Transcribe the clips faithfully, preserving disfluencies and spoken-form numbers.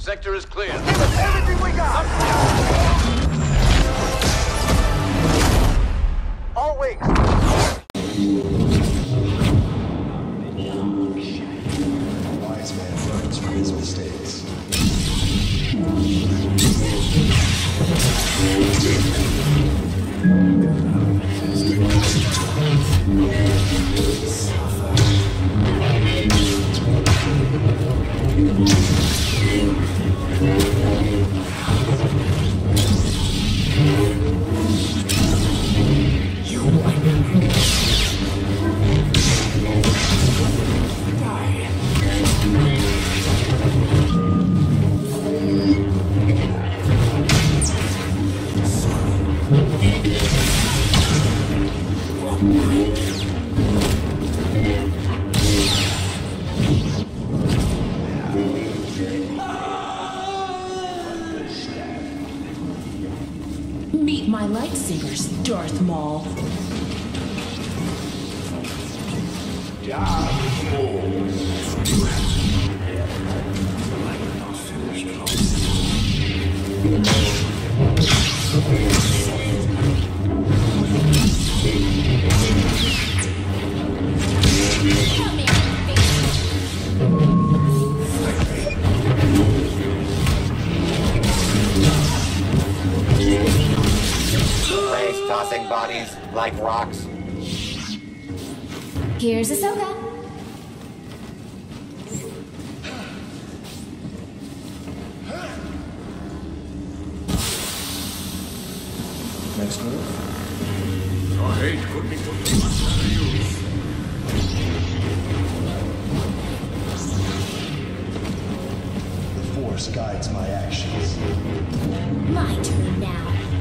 Sector is clear. Give us everything we got! All wings. A wise man learns from his mistakes. Meet my lightsabers, Darth Maul. Darth Maul. You have not finished. Race tossing bodies like rocks. Here's Ahsoka. Next move. Your hate could be put to much better use. The Force guides my actions. My turn now.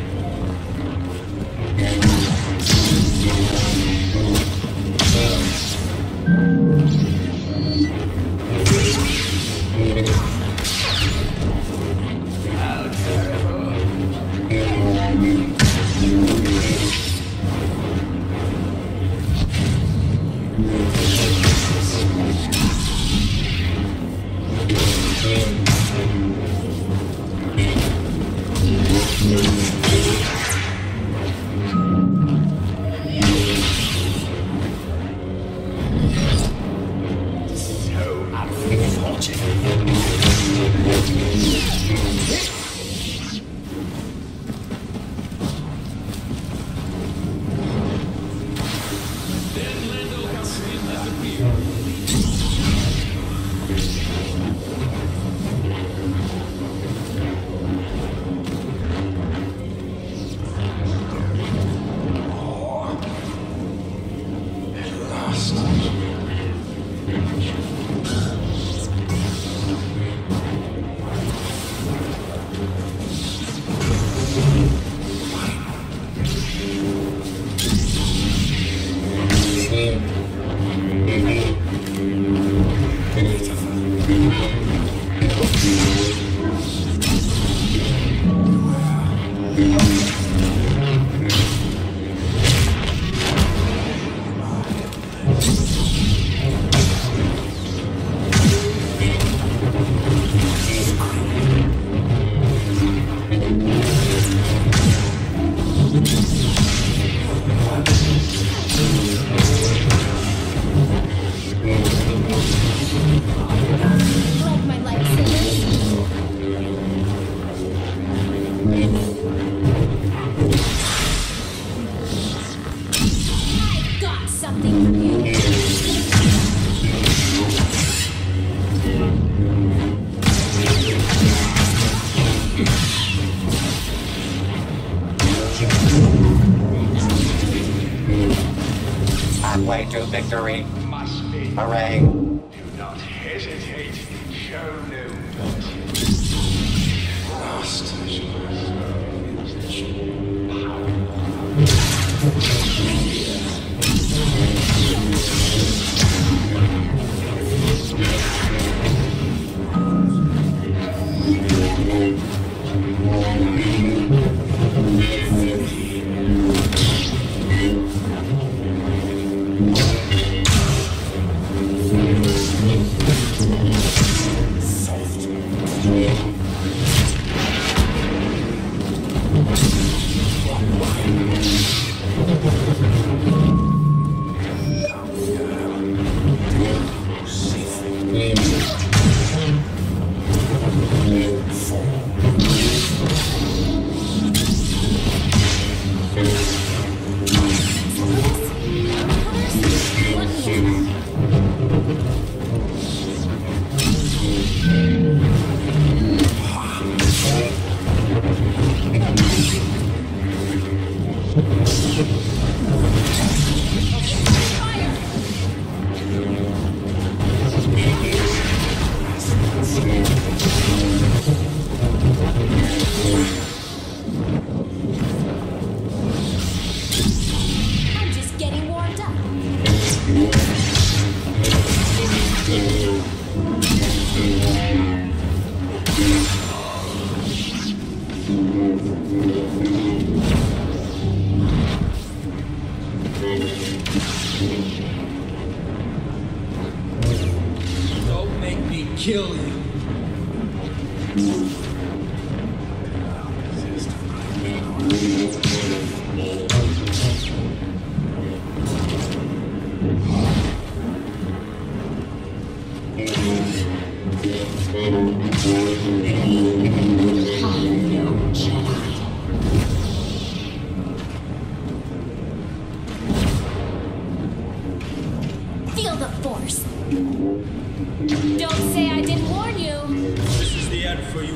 Like my lightsabers. I've got something for you. Halfway to victory. Must be. Hooray. Do not hesitate. Show no mercy. Last Soft. Don't make me kill you. Feel the force. Don't say I didn't warn you. This is the end for you.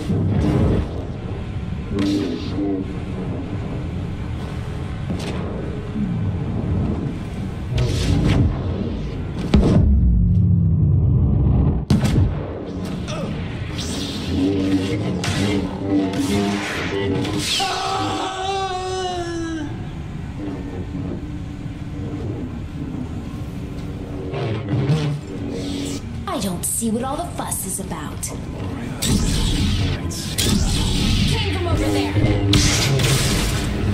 I don't see what all the fuss is about. Came from over there.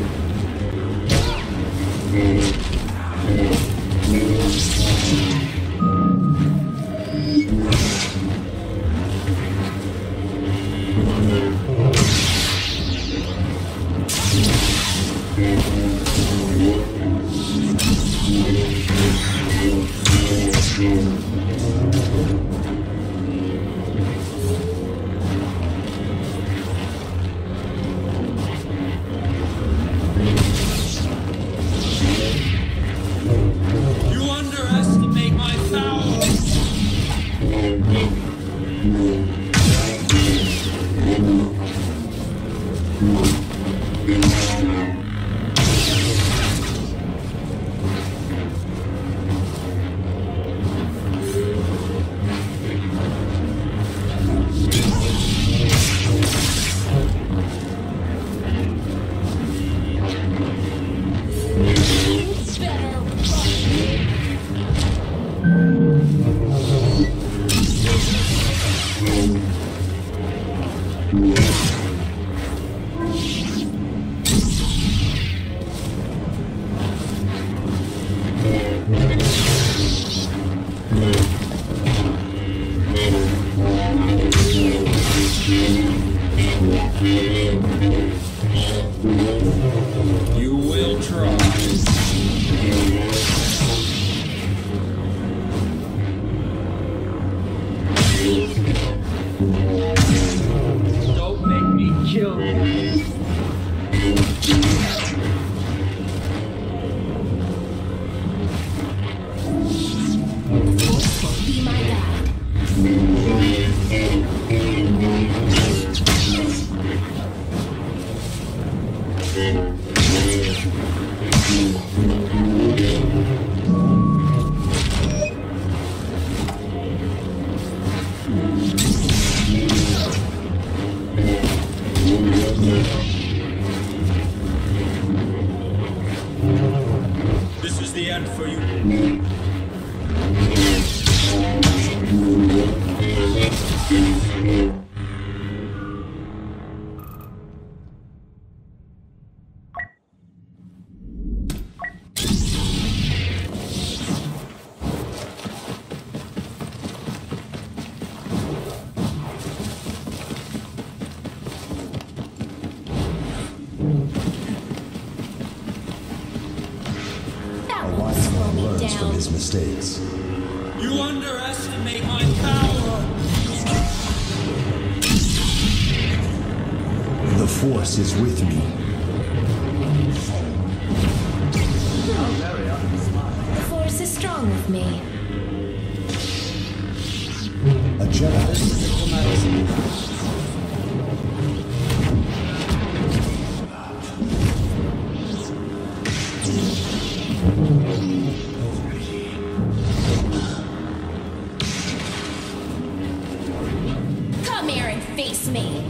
You underestimate my power. Better You will try. Don't make me kill you. force will be my guide. This is the end for you. That A won't wise slow man me learns from down. his mistakes. You underestimate my power. The Force is with me. The force is strong with me. A Jedi. Come here and face me.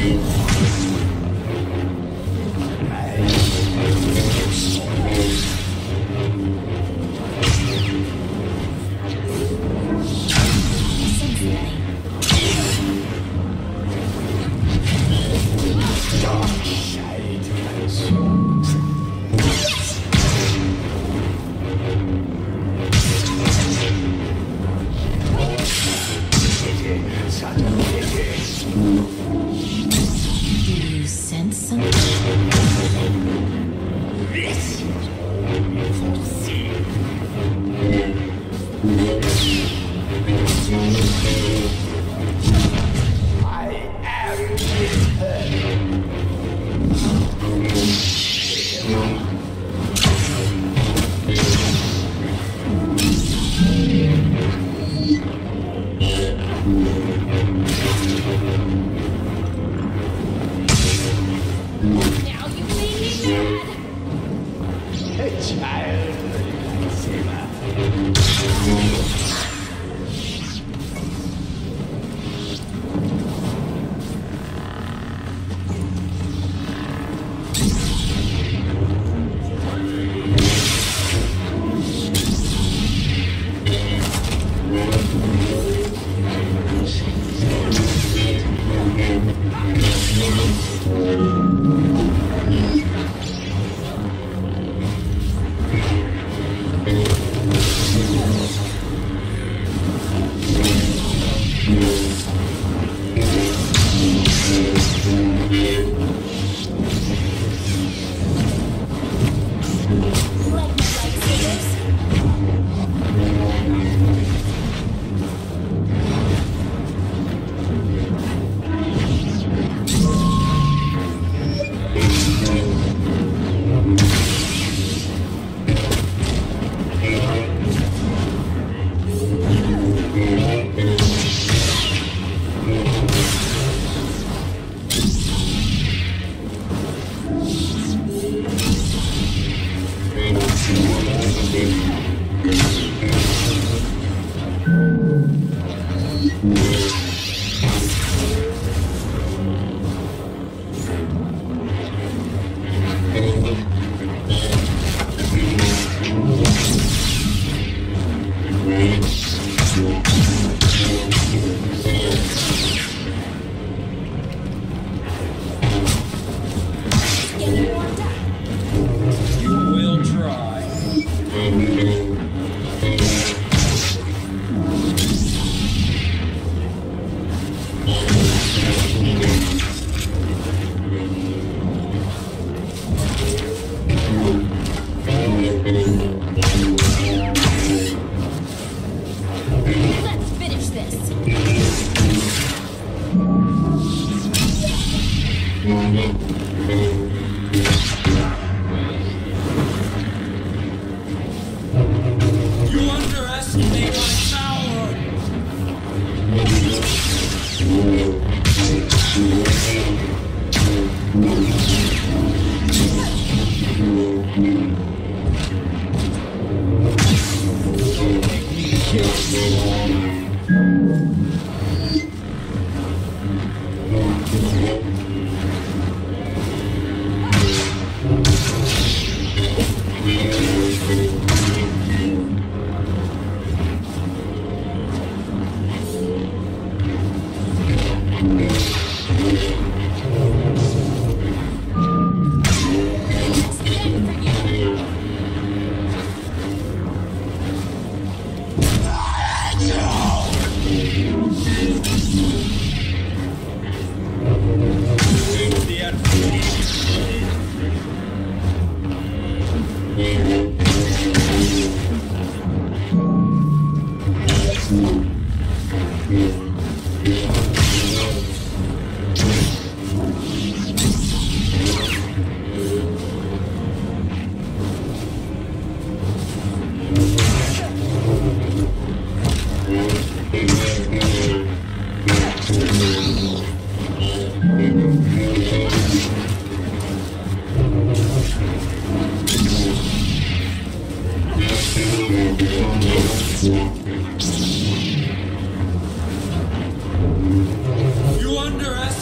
You underestimate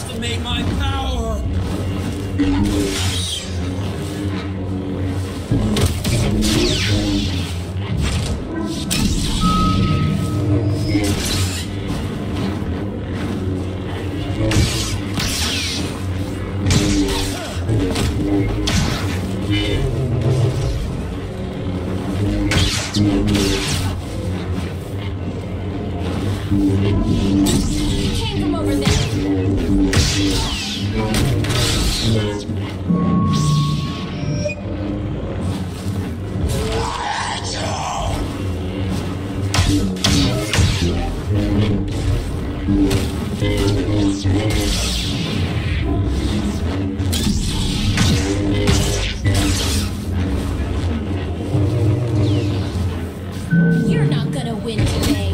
my power! Came from over there. You're not gonna win today.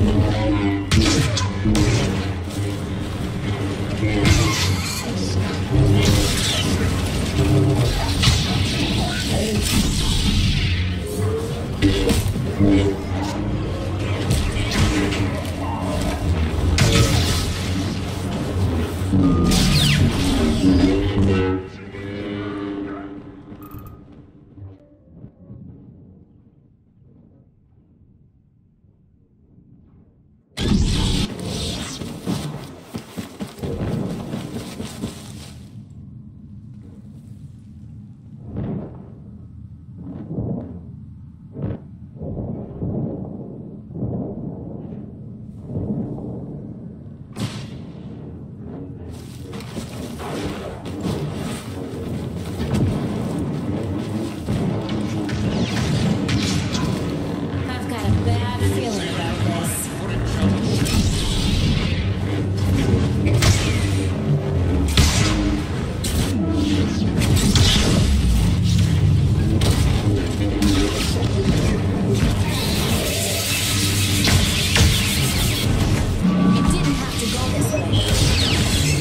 I've got a bad feeling about this. It didn't have to go this way.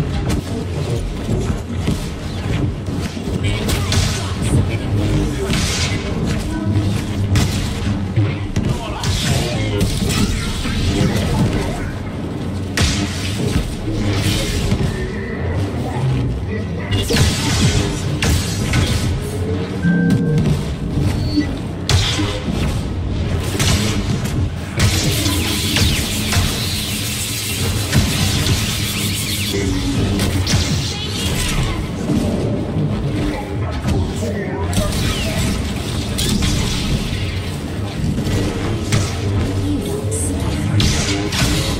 You don't stop.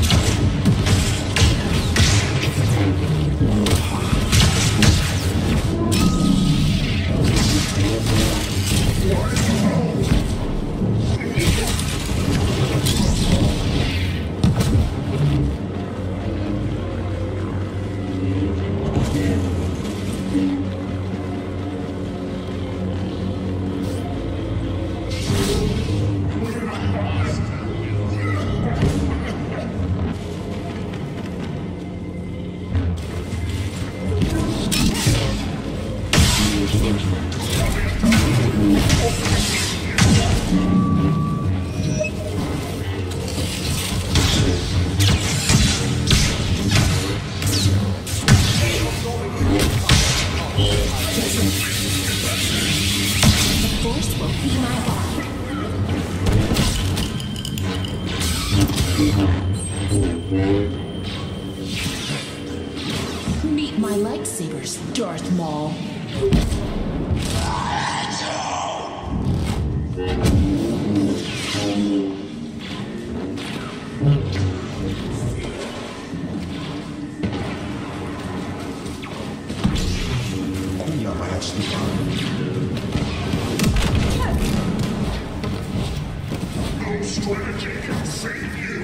The force will be my guide. Meet my lightsabers, Darth Maul. Kuya might actually find. No strategy can save you.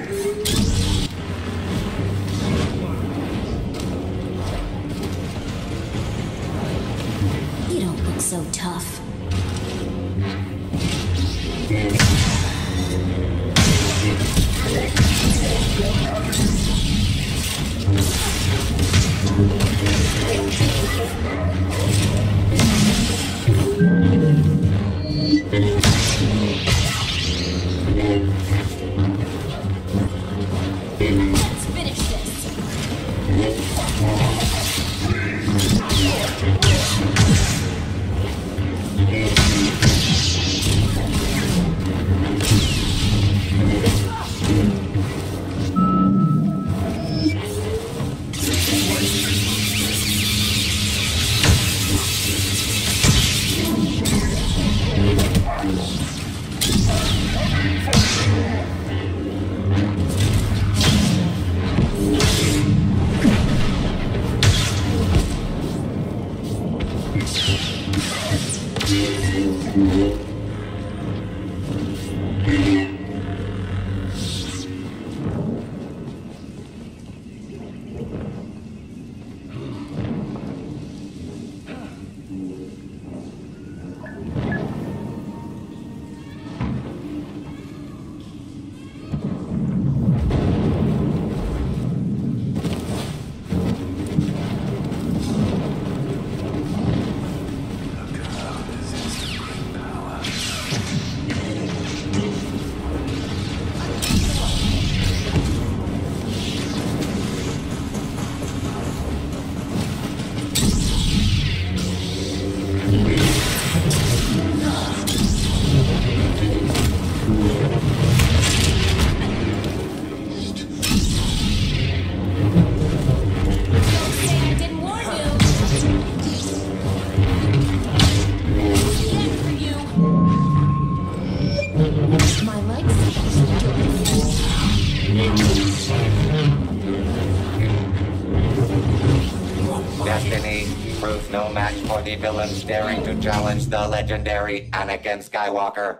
You don't look so tough. Let's finish this. Destiny proves no match for the villains daring to challenge the legendary Anakin Skywalker.